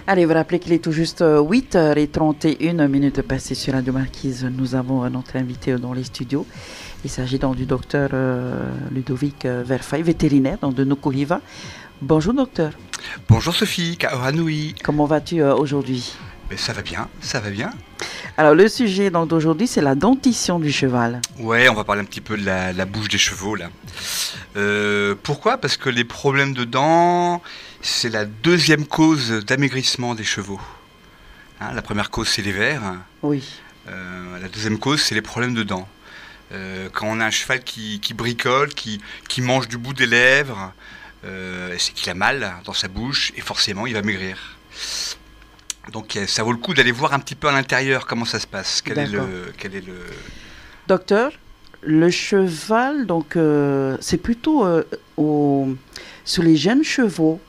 Allez, vous rappelez qu'il est tout juste 8h31 passées sur Radio Marquise. Nous avons notre invité dans les studios. Il s'agit donc du docteur Ludovic Verfaille, vétérinaire de Nukuhiva. Bonjour docteur. Bonjour Sophie, Kaoranui. Comment vas-tu aujourd'hui? Ça va bien, ça va bien. Alors le sujet d'aujourd'hui, c'est la dentition du cheval. Ouais, on va parler un petit peu de la bouche des chevaux là. Pourquoi? Parce que les problèmes de dents, c'est la deuxième cause d'amaigrissement des chevaux. Hein, la première cause, c'est les vers. Oui. La deuxième cause, c'est les problèmes de dents. Quand on a un cheval qui bricole, qui mange du bout des lèvres, c'est qu'il a mal dans sa bouche et forcément il va maigrir. Donc ça vaut le coup d'aller voir un petit peu à l'intérieur comment ça se passe. Quel est le... Docteur, le cheval, donc c'est plutôt sur les jeunes chevaux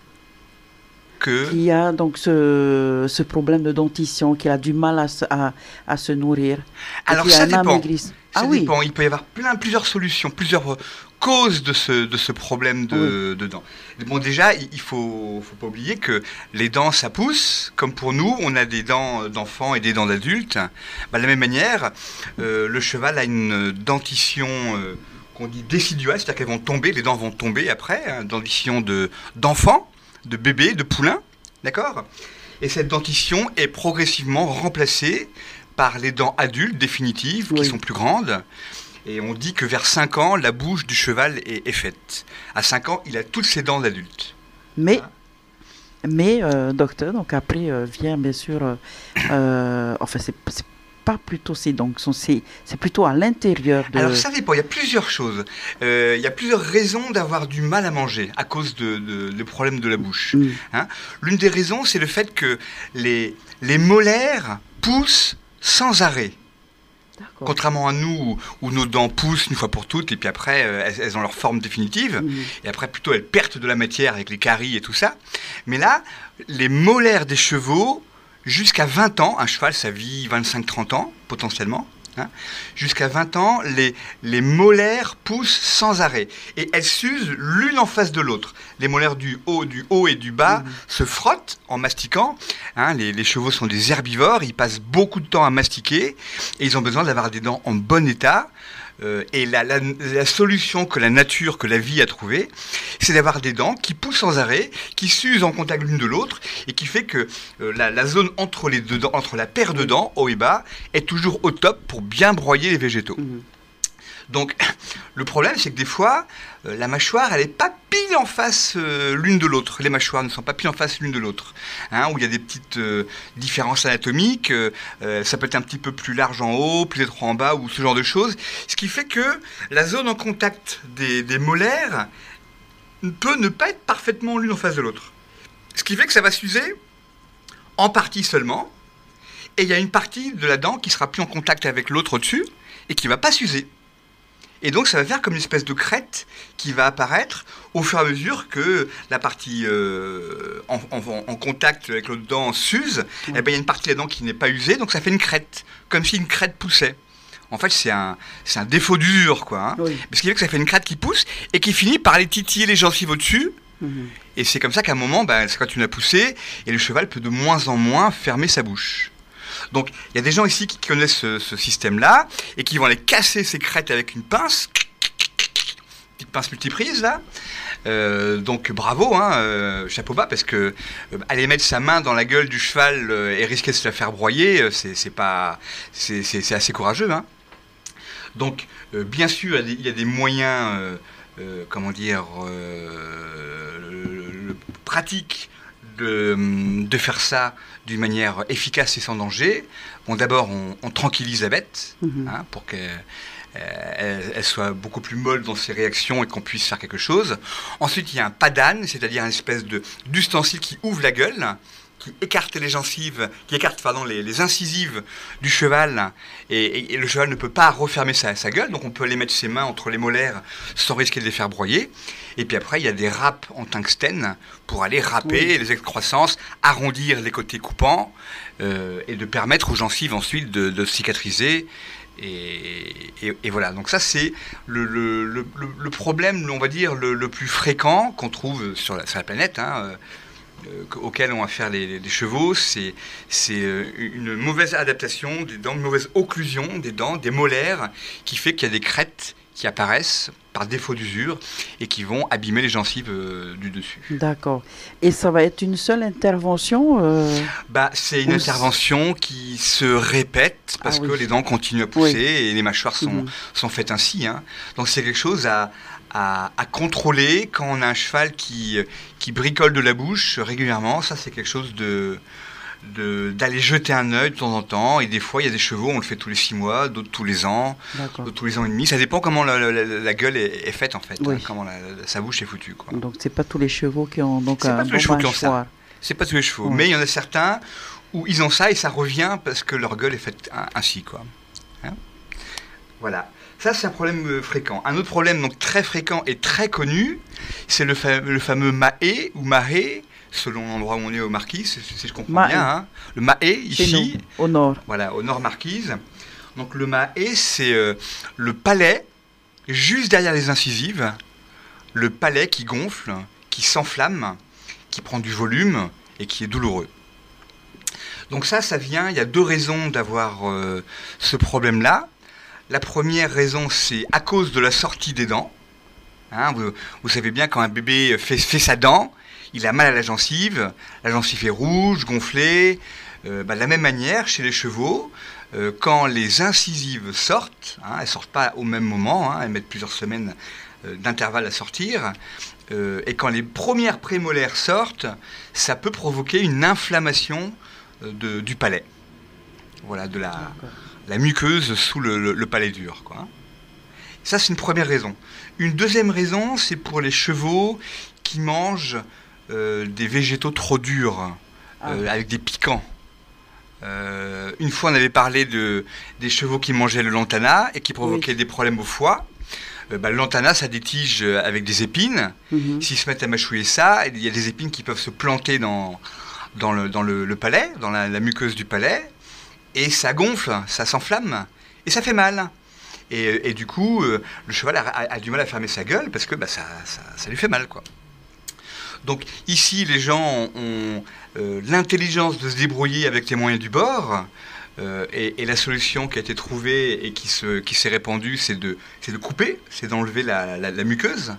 qu'il y a donc ce problème de dentition, qu'il a du mal à se nourrir. Alors ça dépend. Ça dépend. Il peut y avoir plusieurs solutions, plusieurs causes de ce problème de dents. Bon, déjà, il faut pas oublier que les dents, ça pousse. Comme pour nous, on a des dents d'enfants et des dents d'adultes. De la même manière, le cheval a une dentition qu'on dit déciduale, c'est-à-dire qu'elles vont tomber, les dents vont tomber après, hein, dentition d'enfant, de bébé, de poulain, d'accord? Et cette dentition est progressivement remplacée par les dents adultes définitives, qui sont plus grandes. Et on dit que vers 5 ans, la bouche du cheval est faite. À 5 ans, il a toutes ses dents d'adulte. Mais docteur, donc après vient bien sûr, enfin c'est pas plutôt ces dents, c'est plutôt à l'intérieur de... Alors ça dépend, il y a plusieurs choses. Il y a plusieurs raisons d'avoir du mal à manger à cause de problèmes de la bouche. Hein. L'une des raisons, c'est le fait que les molaires poussent sans arrêt. Contrairement à nous, où nos dents poussent une fois pour toutes, et puis après, elles ont leur forme définitive, et après, plutôt, elles perdent de la matière avec les caries et tout ça. Mais là, les molaires des chevaux, jusqu'à 20 ans, un cheval, ça vit 25-30 ans, potentiellement, hein, jusqu'à 20 ans, les molaires poussent sans arrêt. Et elles s'usent l'une en face de l'autre. Les molaires du haut et du bas se frottent en mastiquant. Hein, les chevaux sont des herbivores, ils passent beaucoup de temps à mastiquer et ils ont besoin d'avoir des dents en bon état. Et la solution que la nature, que la vie a trouvée, c'est d'avoir des dents qui poussent sans arrêt, qui s'usent en contact l'une de l'autre, et qui fait que la zone entre les deux dents, entre la paire de dents, haut et bas, est toujours au top pour bien broyer les végétaux. Donc, le problème, c'est que des fois, la mâchoire, elle n'est pas pile en face l'une de l'autre. Les mâchoires ne sont pas pile en face l'une de l'autre. Hein, où il y a des petites différences anatomiques. Ça peut être un petit peu plus large en haut, plus étroit en bas, ou ce genre de choses. Ce qui fait que la zone en contact des molaires peut ne pas être parfaitement l'une en face de l'autre. Ce qui fait que ça va s'user en partie seulement. Et il y a une partie de la dent qui sera plus en contact avec l'autre au-dessus et qui ne va pas s'user. Et donc, ça va faire comme une espèce de crête qui va apparaître au fur et à mesure que la partie en contact avec l'autre dent s'use. Et ben, il y a une partie de la dent qui n'est pas usée, donc ça fait une crête, comme si une crête poussait. En fait, c'est un défaut d'usure, quoi. Hein. Ce qui fait que ça fait une crête qui pousse et qui finit par aller titiller les gencives au-dessus. Et c'est comme ça qu'à un moment, c'est quand tu l'as poussé, et le cheval peut de moins en moins fermer sa bouche. Donc, il y a des gens ici qui connaissent ce système-là et qui vont aller casser ces crêtes avec une pince, petite pince multiprise là. Donc bravo, hein, chapeau bas, parce que aller mettre sa main dans la gueule du cheval et risquer de se la faire broyer, c'est assez courageux. Hein. Donc, bien sûr, il y a des moyens, pratiques de faire ça d'une manière efficace et sans danger. Bon, d'abord, on tranquillise la bête, hein, pour qu'elle soit beaucoup plus molle dans ses réactions et qu'on puisse faire quelque chose. Ensuite, il y a un pas d'âne, c'est-à-dire une espèce d'ustensile qui ouvre la gueule, qui écarte les gencives, les incisives du cheval, et le cheval ne peut pas refermer sa gueule, donc on peut aller mettre ses mains entre les molaires sans risquer de les faire broyer. Et puis après, il y a des râpes en tungstène pour aller râper les excroissances, arrondir les côtés coupants, et de permettre aux gencives ensuite de cicatriser. Et voilà, donc ça c'est le problème, on va dire, le plus fréquent qu'on trouve sur la planète, hein, auxquels ont affaire les chevaux, c'est une mauvaise adaptation des dents, une mauvaise occlusion des dents, des molaires, qui fait qu'il y a des crêtes qui apparaissent par défaut d'usure et qui vont abîmer les gencives du dessus. D'accord. Et ça va être une seule intervention C'est une intervention qui se répète parce que les dents continuent à pousser et les mâchoires sont faites ainsi. Hein. Donc c'est quelque chose à contrôler quand on a un cheval qui bricole de la bouche régulièrement. Ça, c'est quelque chose d'aller jeter un œil de temps en temps. Et des fois, il y a des chevaux, on le fait tous les 6 mois, d'autres tous les ans, d'autres tous les ans et demi. Ça dépend comment la gueule est faite, en fait, comment sa bouche est foutue. Quoi. Donc, c'est pas tous les chevaux qui ont donc un bon mâchoire. C'est pas tous les chevaux, mais il y en a certains où ils ont ça et ça revient parce que leur gueule est faite ainsi, quoi. Hein, voilà. Ça, c'est un problème fréquent. Un autre problème donc très fréquent et très connu, c'est le fameux mahé ou mahé, selon l'endroit où on est au Marquises, si je comprends bien. Hein. Le mahé, ici, nous, au nord. Voilà, au nord Marquises. Donc le mahé, c'est le palais, juste derrière les incisives, le palais qui gonfle, qui s'enflamme, qui prend du volume et qui est douloureux. Donc ça vient, il y a 2 raisons d'avoir ce problème-là. La première raison, c'est à cause de la sortie des dents. Hein, vous savez bien, quand un bébé fait sa dent, il a mal à la gencive est rouge, gonflée. De la même manière, chez les chevaux, quand les incisives sortent, elles ne sortent pas au même moment, elles mettent plusieurs semaines d'intervalle à sortir, et quand les premières prémolaires sortent, ça peut provoquer une inflammation du palais. Voilà, de la muqueuse sous le palais dur, quoi. Ça, c'est une première raison. Une deuxième raison, c'est pour les chevaux qui mangent des végétaux trop durs, avec des piquants. Une fois, on avait parlé des chevaux qui mangeaient le lantana et qui provoquaient des problèmes au foie. Le lantana, ça a des tiges avec des épines. S'ils se mettent à mâchouiller ça, il y a des épines qui peuvent se planter dans le palais, dans la muqueuse du palais. Et ça gonfle, ça s'enflamme, et ça fait mal. Et du coup, le cheval a du mal à fermer sa gueule parce que ça lui fait mal, quoi. Donc ici, les gens ont l'intelligence de se débrouiller avec les moyens du bord, et la solution qui a été trouvée et qui s'est répandue, c'est de couper, c'est d'enlever la muqueuse.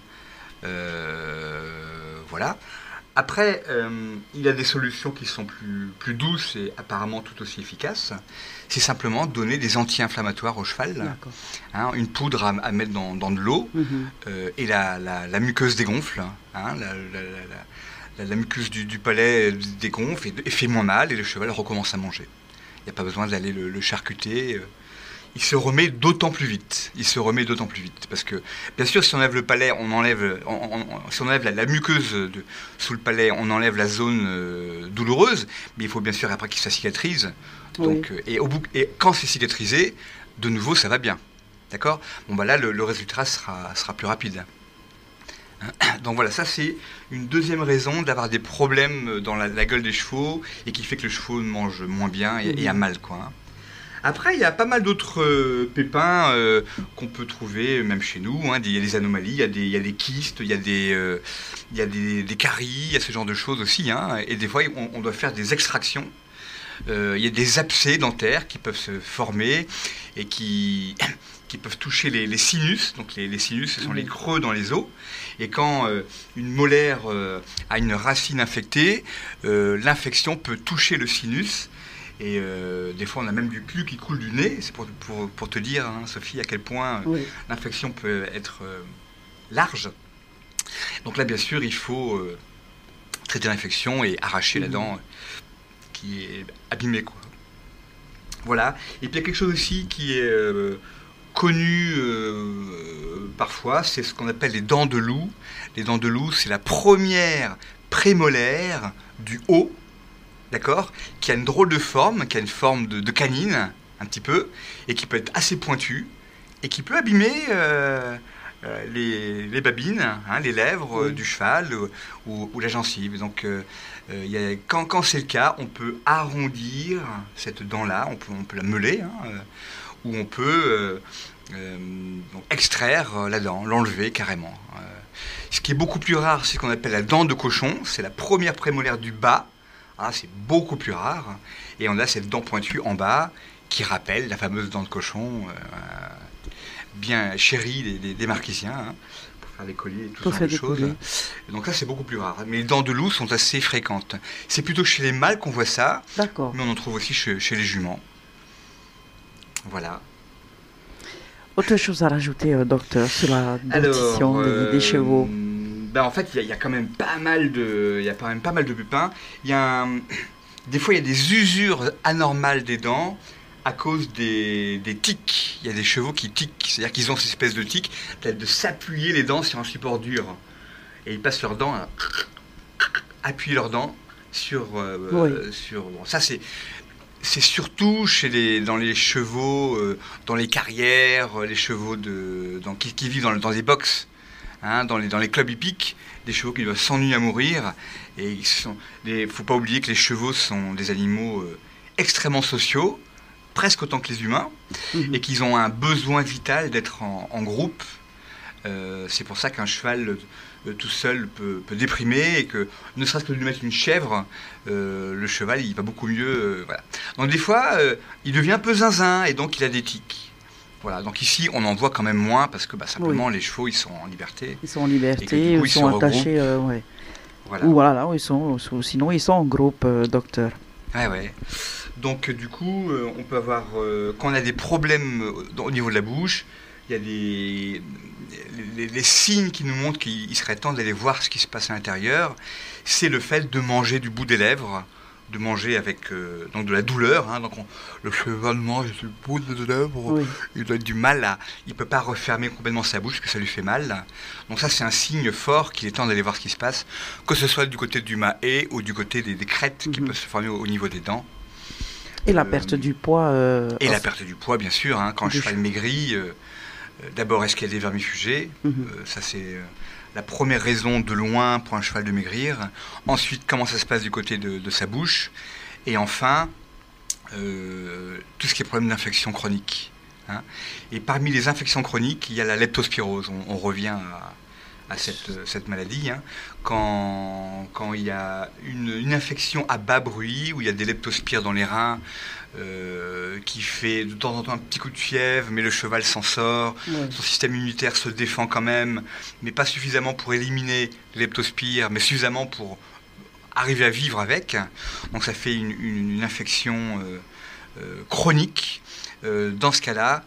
Voilà. Après, il y a des solutions qui sont plus douces et apparemment tout aussi efficaces. C'est simplement donner des anti-inflammatoires au cheval. Hein, une poudre à mettre dans de l'eau, et la muqueuse dégonfle. Hein, la muqueuse du palais dégonfle et fait moins mal, et le cheval recommence à manger. Il n'y a pas besoin d'aller le charcuter. Il se remet d'autant plus vite. Parce que, bien sûr, si on enlève le palais, si on enlève la muqueuse sous le palais, on enlève la zone douloureuse, mais il faut bien sûr après qu'il ça cicatrise. Donc, et quand c'est cicatrisé, de nouveau, ça va bien. D'accord ? Bon, là, le résultat sera plus rapide. Donc voilà, ça c'est une deuxième raison d'avoir des problèmes dans la gueule des chevaux et qui fait que le cheval mange moins bien et a mal, quoi. Hein. Après, il y a pas mal d'autres pépins qu'on peut trouver, même chez nous. Hein. Il y a des anomalies, il y a des kystes, il y a des caries, il y a ce genre de choses aussi. Hein. Et des fois, on doit faire des extractions. Il y a des abcès dentaires qui peuvent se former et qui peuvent toucher les sinus. Donc les sinus, ce sont les creux dans les os. Et quand une molaire a une racine infectée, l'infection peut toucher le sinus. Et des fois, on a même du pus qui coule du nez. C'est pour te dire, hein, Sophie, à quel point l'infection peut être large. Donc là, bien sûr, il faut traiter l'infection et arracher la dent qui est abîmée, quoi. Voilà. Et puis, il y a quelque chose aussi qui est connu parfois, c'est ce qu'on appelle les dents de loup. Les dents de loup, c'est la première prémolaire du haut. D'accord, qui a une drôle de forme, qui a une forme de canine, un petit peu, et qui peut être assez pointue, et qui peut abîmer les babines, hein, les lèvres du cheval ou la gencive. Donc, quand c'est le cas, on peut arrondir cette dent-là, on peut la meuler, hein, où on peut donc extraire la dent, l'enlever carrément. Ce qui est beaucoup plus rare, c'est ce qu'on appelle la dent de cochon. C'est la première prémolaire du bas. Ah, c'est beaucoup plus rare. Et on a cette dent pointue en bas qui rappelle la fameuse dent de cochon bien chérie des Marquisiens, hein, pour faire des colliers et tout ce genre de choses. Et donc là, c'est beaucoup plus rare. Mais les dents de loup sont assez fréquentes. C'est plutôt chez les mâles qu'on voit ça. D'accord. Mais on en trouve aussi chez les juments. Voilà. Autre chose à rajouter, docteur, sur la dentition des chevaux? En fait, il y a quand même pas mal de pépins. Des fois, il y a des usures anormales des dents à cause des tics. Il y a des chevaux qui tiquent, c'est-à-dire qu'ils ont cette espèce de tic de s'appuyer les dents sur un support dur. Et ils passent leurs dents à appuyer leurs dents sur... bon, ça, c'est surtout dans les chevaux, dans les carrières, les chevaux qui vivent dans des box, hein, dans les clubs hippiques, des chevaux qui doivent s'ennuyer à mourir. Et il ne faut pas oublier que les chevaux sont des animaux extrêmement sociaux, presque autant que les humains, et qu'ils ont un besoin vital d'être en groupe. C'est pour ça qu'un cheval tout seul peut déprimer, et que ne serait-ce que de lui mettre une chèvre, le cheval il va beaucoup mieux. Voilà. Donc des fois il devient un peu zinzin et donc il a des tics. Voilà. Donc ici on en voit quand même moins parce que simplement les chevaux ils sont en liberté. Ils sont en liberté, ils sont attachés. Voilà. Ou voilà, sinon ils sont en groupe, docteur. Ouais. Donc du coup on peut avoir, quand on a des problèmes au niveau de la bouche, il y a les signes qui nous montrent qu'il serait temps d'aller voir ce qui se passe à l'intérieur. C'est le fait de manger du bout des lèvres, de manger avec donc de la douleur. Hein. Donc le cheval mange du bout des lèvres, il a du mal il ne peut pas refermer complètement sa bouche parce que ça lui fait mal. Donc ça c'est un signe fort qu'il est temps d'aller voir ce qui se passe, que ce soit du côté du mahé ou du côté des crêtes qui peuvent se former au niveau des dents. Et la perte du poids. La perte du poids bien sûr, hein, quand le cheval maigrit. D'abord, est-ce qu'il y a des vermifugés? Ça, c'est la première raison de loin pour un cheval de maigrir. Ensuite, comment ça se passe du côté de sa bouche? Et enfin, tout ce qui est problème d'infection chronique. Hein. Et parmi les infections chroniques, il y a la leptospirose. On revient à cette maladie. Hein. Quand il y a une infection à bas bruit, où il y a des leptospires dans les reins, qui fait de temps en temps un petit coup de fièvre, mais le cheval s'en sort, son système immunitaire se défend quand même, mais pas suffisamment pour éliminer les leptospires, mais suffisamment pour arriver à vivre avec. Donc ça fait une infection chronique. Dans ce cas-là,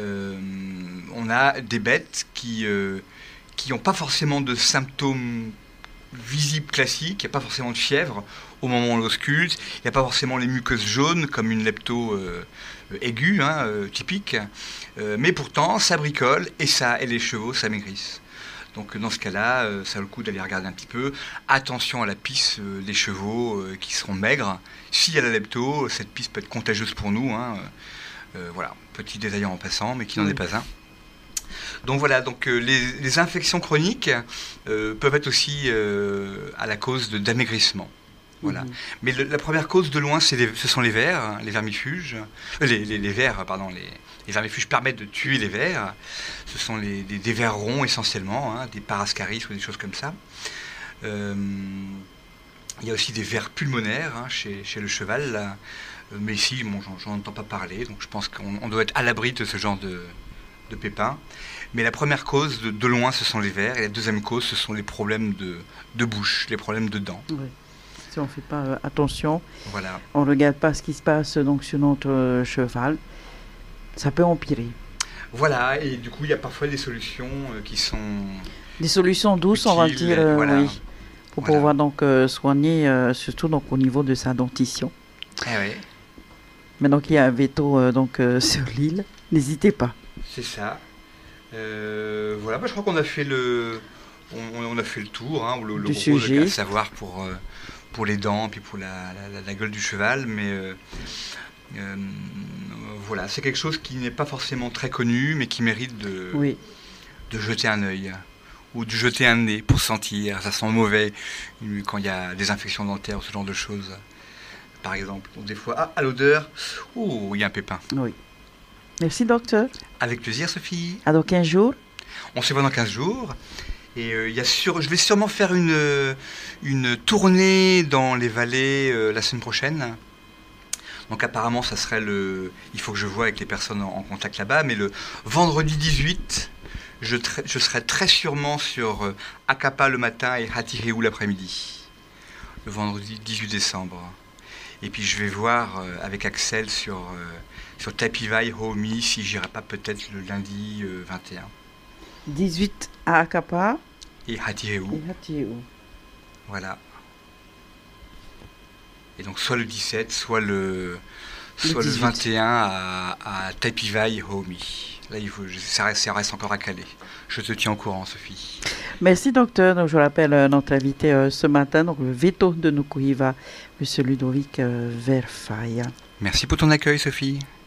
on a des bêtes qui n'ont pas forcément de symptômes visibles classiques, il n'y a pas forcément de fièvre au moment où on l'ausculte, il n'y a pas forcément les muqueuses jaunes comme une lepto aiguë, typique, mais pourtant ça bricole et les chevaux s'amaigrissent. Donc dans ce cas-là, ça vaut le coup d'aller regarder un petit peu. Attention à la pisse des chevaux qui seront maigres. S'il y a la lepto, cette pisse peut être contagieuse pour nous. Voilà, petit détail en passant, mais qui n'en est pas un. Donc voilà, les infections chroniques peuvent être aussi à la cause d'amaigrissement. Voilà. Mais la première cause de loin, ce sont les vers, hein, les vermifuges. Les vers, pardon, les vermifuges permettent de tuer les vers. Ce sont des vers ronds essentiellement, hein, des parascaris ou des choses comme ça. Il y a aussi des vers pulmonaires hein, chez le cheval. Là. Mais ici, bon, j'en entends pas parler, donc je pense qu'on doit être à l'abri de ce genre de pépins. Mais la première cause, de loin, ce sont les vers. Et la deuxième cause, ce sont les problèmes de bouche, les problèmes de dents. Oui. Si on ne fait pas attention, voilà. On ne regarde pas ce qui se passe donc, sur notre cheval, ça peut empirer. Voilà, et du coup, il y a parfois des solutions qui sont... Des solutions douces, utiles, on va dire, oui, pour pouvoir donc soigner, surtout donc, au niveau de sa dentition. Oui. Maintenant qu'il y a un veto sur l'île, n'hésitez pas. C'est ça. Voilà, je crois qu'on a fait on a fait le tour, hein, le gros sujet. À savoir pour les dents, puis pour la gueule du cheval, mais voilà, c'est quelque chose qui n'est pas forcément très connu, mais qui mérite de jeter un œil, ou de jeter un nez pour sentir, ça sent mauvais quand il y a des infections dentaires ou ce genre de choses, par exemple. Donc des fois, à l'odeur, il y a un pépin. Oui. Merci, docteur. Avec plaisir, Sophie. À dans 15 jours. On se voit dans 15 jours. Et je vais sûrement faire une tournée dans les vallées la semaine prochaine. Donc apparemment, ça serait il faut que je voie avec les personnes en contact là-bas. Mais le vendredi 18, je serai très sûrement sur Akapa le matin et Hatireu l'après-midi. Le vendredi 18 décembre. Et puis je vais voir avec Axel sur Tapivai, Homi, si j'irai pas peut-être le lundi 21. 18 à Akapa. Et Hatireu. Voilà. Et donc soit le 17, soit le 21 à Tapivai, Homi. Là, ça reste encore à caler. Je te tiens au courant, Sophie. Merci, docteur. Donc, je rappelle notre invité ce matin, donc le veto de Nukuhiva, M. Ludovic Verfaille. Merci pour ton accueil, Sophie.